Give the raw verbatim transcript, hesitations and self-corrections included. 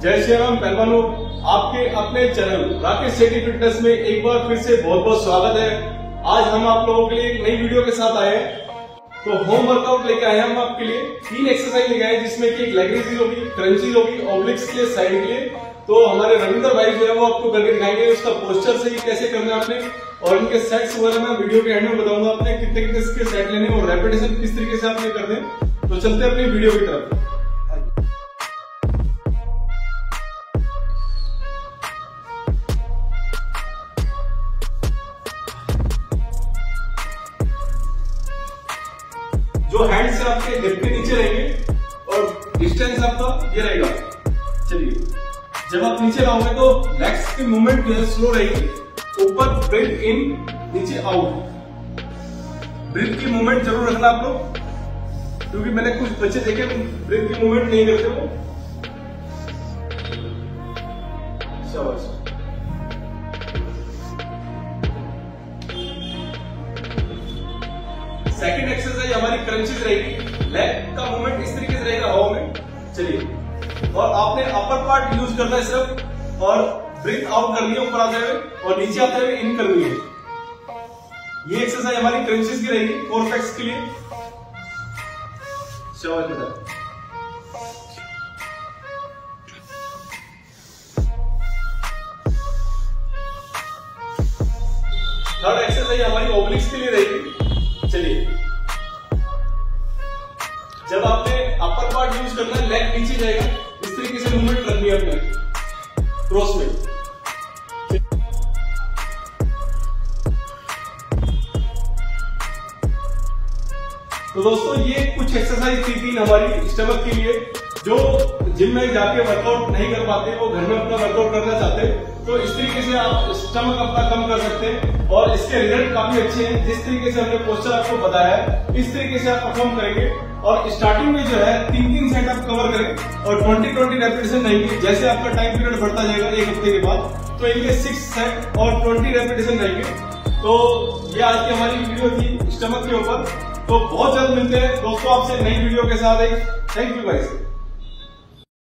जय श्री राम पहलवानों, आपके अपने चैनल राकेश सेठी फिटनेस में एक बार फिर से बहुत बहुत स्वागत है। आज हम आप लोगों के लिए एक नई वीडियो के साथ आए हैं। तो होम वर्कआउट लेके आए हैं हम आपके लिए। तीन एक्सरसाइज लेके आए जिसमें कि एक लेग रेज होगी, क्रंचीज होगी, ऑब्लिक्स के लिए, साइड के लिए। तो हमारे रविंदर भाई जो है वो आपको करके दिखाएंगे उसका पोस्चर सही कैसे करना है आपने, और इनके सेट्स वगैरह मैं वीडियो के एंड में बताऊंगा आपने कितने कितने सेट लेने और रेपिटेशन किस तरीके से आपने करने। तो चलते हैं अपनी वीडियो की तरफ। जो हैंड से आपके हिप के नीचे रहेंगे और डिस्टेंस आपका ये रहेगा। चलिए, जब आप नीचे रहोगे तो लेग्स की मूवमेंट जो है स्लो रहेगी। ऊपर ब्रीथ इन, नीचे आउट। ब्रीथ की मूवमेंट जरूर रखना आप लोग, क्योंकि मैंने कुछ बच्चे देखे ब्रीथ की मूवमेंट नहीं करते वो। शाबाश। सेकंड एक्सरसाइज हमारी क्रंचीज रहेगी। लेग का मूवमेंट इस तरीके से रहेगा हवा में। चलिए, और आपने अपर पार्ट यूज करना है सिर्फ, और ब्रीथ आउट करनी है ऊपर आते हुए और नीचे आते हुए इन करनी है। ये एक्सरसाइज हमारी क्रंचीज की रहेगी, फोर पैक्स के लिए। शाबाश बेटा। थर्ड एक्सरसाइज हमारी ऑब्लिक्स के लिए रहेगी। चलिए, जब आपने अपर पार्ट यूज करना है, लेग नीचे जाएगा, इस तरीके से मूवमेंट रखनी है अपने क्रॉस में। तो दोस्तों, ये कुछ एक्सरसाइज थी तीन हमारी स्टमक के लिए। जो जिम में जाके वर्कआउट नहीं कर पाते, वो घर में अपना वर्कआउट करना चाहते, तो इस तरीके से आप स्टमक अपना कम कर सकते हैं और इसके रिजल्ट काफी अच्छे हैं। जिस तरीके से हमने पोस्चर आपको बताया है, इस तरीके से आप परफॉर्म करेंगे। और स्टार्टिंग में जो है तीन तीन सेट आप कवर करें और ट्वेंटी ट्वेंटी रेपिटेशन रहेंगे। जैसे आपका टाइम पीरियड बढ़ता जाएगा एक हफ्ते के बाद, तो इनके सिक्स सेट और ट्वेंटी रेपिटेशन रहेंगे। तो ये आज की हमारी वीडियो थी स्टमक के ऊपर। तो बहुत जल्द मिलते हैं दोस्तों आपसे नई वीडियो के साथ। एक थैंक यू गाइस।